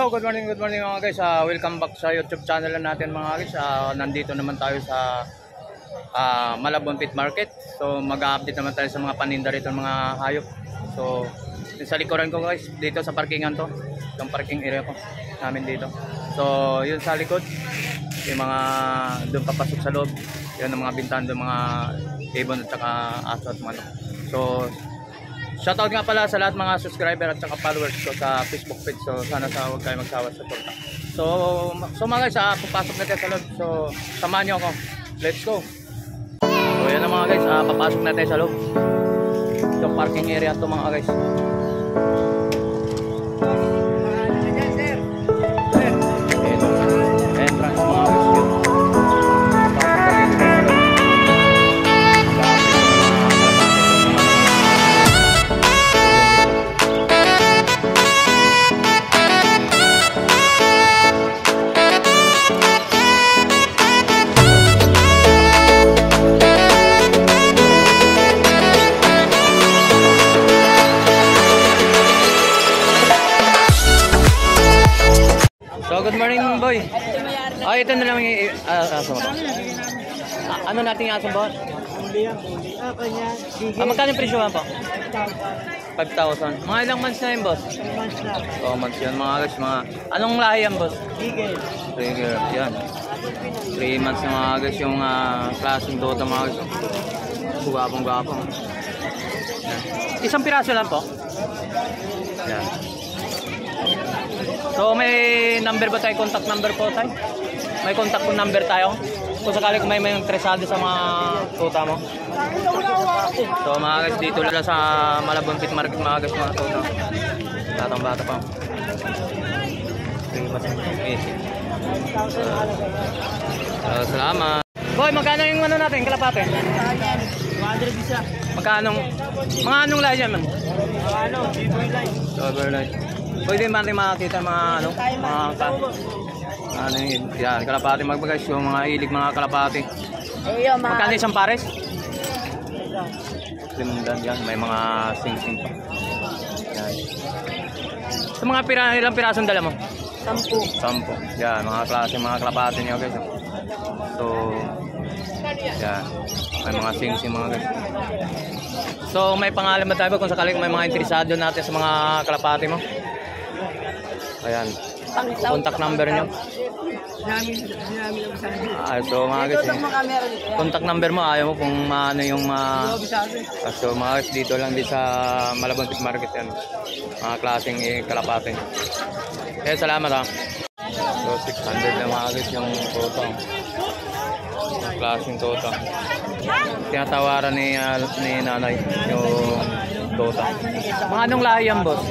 Hello, good morning mga guys. Welcome back sa YouTube channel natin mga guys. Nandito naman tayo sa Malabon Pit Market. So mag-update naman tayo sa mga paninda rito ng mga hayop. So sa likuran ko guys, dito sa parkingan to. Yung parking area ko namin dito. So yun sa likod, yung mga doon papasok sa loob. Yun ang mga bintahan doon, mga ibon at saka aso at manok. So shoutout nga pala sa lahat mga subscriber at saka followers ko sa Facebook page. So sana huwag kayo magsawa sa suporta. So mga guys, papasok na tayo sa loob. So samahan nyo ako. Let's go. So yan na mga guys, papasok na tayo sa loob. So parking area to mga guys. Entrance mga guys. So good morning boy. Ito na lang yung aso. Ano natin yung aso boss? Magkano yung presyo po? 5,000. Mga ilang months na yun boss? 2 months yun mga guys. Anong lahi yan boss? Trigger. Yan 3 months na mga guys yung klaseng dota mga guys. Gapong. Isang piraso lang po? Yan. So may number ba tayo? Contact number po tayo? May contact number tayo? Kung sakali kung may interesado sa mga tuta mo. So mga guys, dito lang sa Malabon Pit Market mga guys, mga tuta. Batang bata pa. Salamat. Boy, magkano yung ano natin? Kalapate? 100 isa. Magkano? Mga anong lahi yan man? Overnight. Pwede ba natin makakita mga ano? Ano yun? Yan, kalapati magbagas. Yung mga ilig mga kalapati. Magkano isang pares? Limdan yan. May mga sing-sing pa. Yan. Sa mga ilang pirasong dala mo? 10. Yan, mga klase, mga kalapati niyo guys. So, yan. May mga sing-sing mga guys. So, may pangalan ba tayo kung sakali may mga interesado natin sa mga kalapati mo? Ayan. Contact number nyo. So mga guys, contact number mo, ayaw mo kung ano yung so mga guys, dito lang din sa Malabon Pit Market yan. Mga klaseng kalapate. Kaya salamat ha. So 600 na mga guys yung toto. Klaseng toto. Tinatawaran ni nanay yung toto. Mga anong lahi yan boss?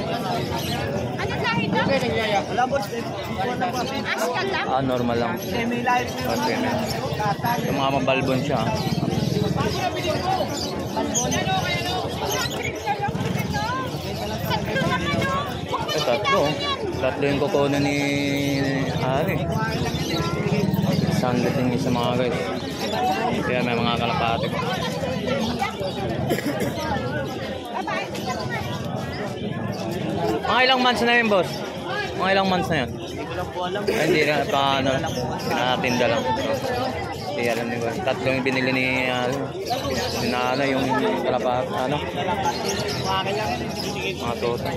Normal lang. Yung mga mabalbon siya. Tatlo yung kukunan ni Ari. Sandot yung isa mga guys. Kaya may mga kalapati ko. Mga ilang months na yun boss? Mga ilang months na yun? Hindi na paano, natinda lang. Hindi alam ni boss. Tatlo yung binili ni nanay yung kalapat, ano? Mga toto.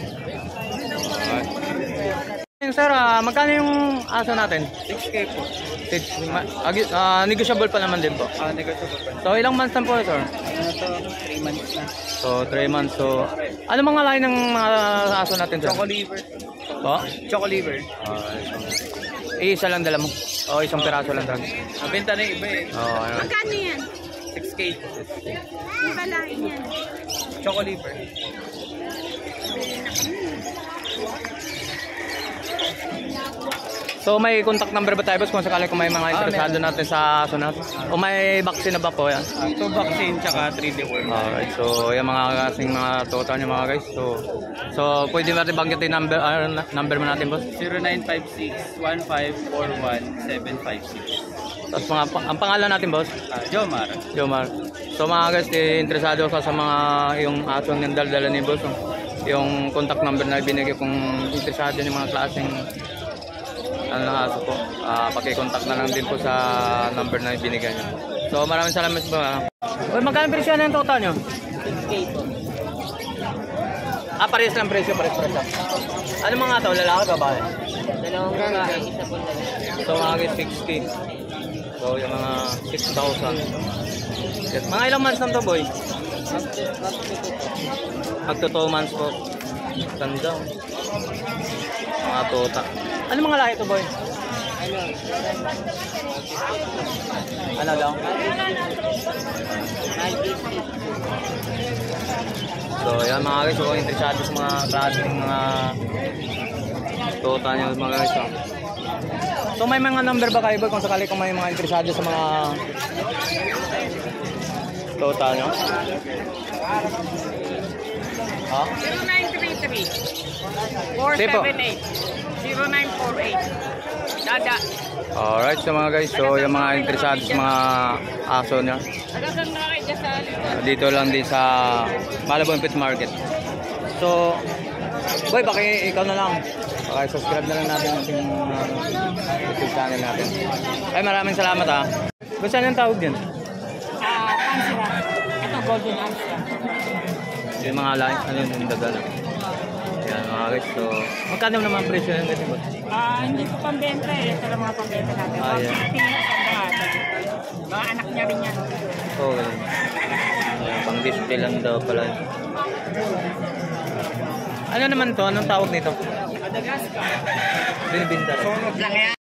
Sir, magkano yung aso natin? 6K po. Negotiable pa naman din po. Negotiable pa. So ilang months na po sir? 3 months na. So 3 months. So ano mga lahi ng mga aso natin sir? Choco liver. Po? Choco liver. Isa lang dala mo? O isang piraso lang dala? Mabenta na yung iba eh. Magkano yan? 6K. Ang kalahin yan. Choco liver. So may contact number ba tayo boss kung sakali kung may mga interesado natin sa aso natin? O may vaccine na ba po yan? 2 vaccine tsaka 3 deworm. Alright, so yung mga kasing mga total niya mga guys. So pwede natin banggitin number mo natin boss? 0956-1541-756. Tapos ang pangalan natin boss? Jomar. Jomar. So mga guys, interesado ka sa mga yung aso ng daldala ni boss. yung contact number na binigay kung interesado yung mga klaseng ano ng aso po. Paki-contact na lang din po sa number na binigay niyo. So maraming salamat po. Uy, magkano presyo na yung total nyo? 6K po. Parehas lang presyo, parehas lang. Ano mga to? Lalaki ba babae? Dalawang babae, isa po lalaki. So mga 60. So yung mga 6,000. Yes. Mga ilang months lang to boy? Magto 2 months po. Ganda. Mga tota. Ano mga lahi to boy? Ano daw? So yan mga guys, kung interesado sa mga klaseng mga tota nyo mga guys. So may mga number ba kayo boy kung sakali kung may mga interesado sa mga tota nyo? Ha? 0933 Tipo. 478 0948. Dada. Alright, so mga guys, so yung mga interesado sa mga aso nyo, Agasan na kayo dyan sa dito lang din sa Malabon Pet Market. So, boy, baki ikaw na lang. Baka subscribe na lang natin yung YouTube channel natin. Ay, maraming salamat ha. Gusto saan yung tawag din? Pansira. Ito, golden answer. Yung mga line, ano yung daga na. Yan mga guys, so magkano naman presyo yung ganyan ba? Hindi ko pambenta eh. Ito lang mga pambenta natin. Yeah. Mga anak niya rin yan. Oo, ganun. Ayan, pang display lang daw pala. Ano naman to? Anong tawag nito? Madagascar. Binibinta. Lang yan.